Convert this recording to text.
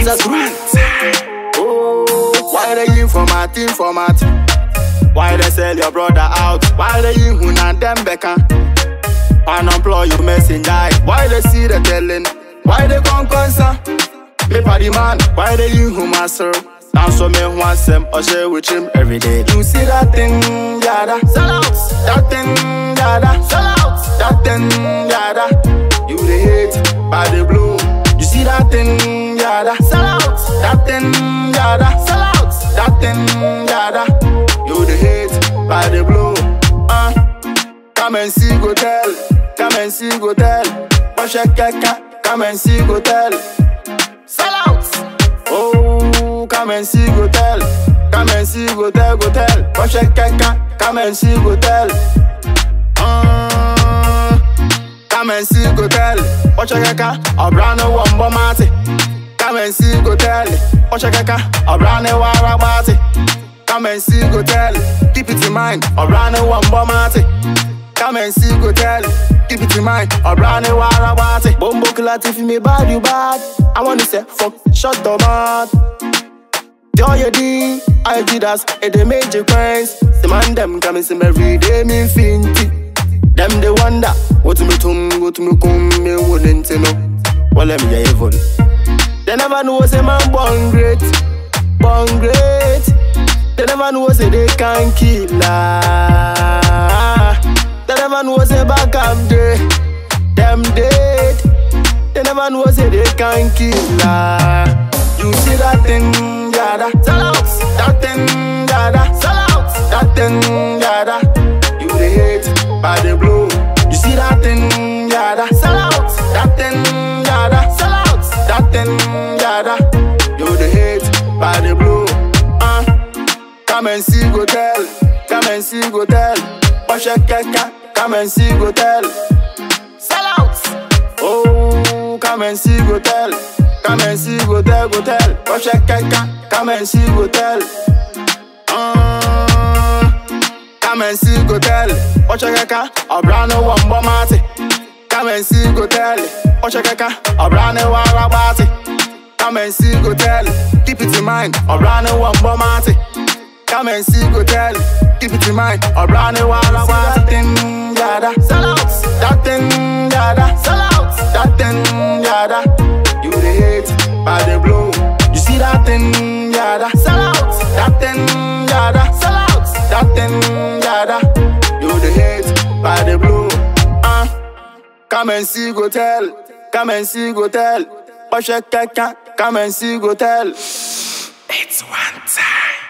is a crew. Oh, why they in format? Why they sell your brother out? Why they in who and them becca? Unemploy you messenger. Why they see the telling? Why they come concern? Me party man. Why they in who master? Now so me want them or share with him every day. You see that thing, yada, sell out. That thing, yada, sell out. That thing, yada. You the hate by the blue. You see that thing, yada, sell out. That thing, yada, sell out. That thing, yada. You the hate by the blue. Come and see, go tell. Come and see, go tell. Wash your kaka. Come and see, go tell. Sell out. Oh, come and see, go tell. Come and see, go tell, go tell. Wash your kaka. Come and see, go tell. Come and see, go tell. Watch your kaka. A brand new one bomati. Come and see, go tell. Watch your kaka. A brand new warabati. Come and see, go tell. Keep it in mind. A brand new one bomati. Come and see, go tell. Keep it in mind. A brand new warabati. Bombo kilati if me bad, you bad. I wanna say fuck, shut the mouth. Tell you D, I did us, and they made you craze. The man them come and see me every day, me finty. Them they wonder, what me come, me wouldn't know. Well, let me evil. They never know say man born great. They never know say they can kill her. They never know say back up there, them dead. They never know say they can kill her. You see that thing, yada, sell out. That thing, yada, sell out. That thing, yada. You the hate by the blue. You see that thing, yada, sell out. That thing, yada, sell out. That thing, yada. You the hate by the blue. Come and see, go tell. Come and see, go tell. Wash your kaka. Come and see, go tell. Sell out. Oh, come and see, go tell. Come and see, go tell, go tell. Wash your kaka. Come and see, go tell. Come and see, go tell. Wash your kaka. A brand new one bomati. Come and see, go tell. Wash your kaka. A brand new warabati. Come and see, go tell. Keep it in mind. A brand new one bomati. Come and see, go tell. Keep it in mind. A brand new warabati. That thing, yada, sell out. That thing, yada, sell out. That thing, yada. You the hate by the blue. You see that thing, yada, sell out. That thing, yada, sell out. That thing, yada. You the hate by the blue. Come and see, go tell. Come and see, go tell. Wash your kaka. Come and see, go tell. It's one time.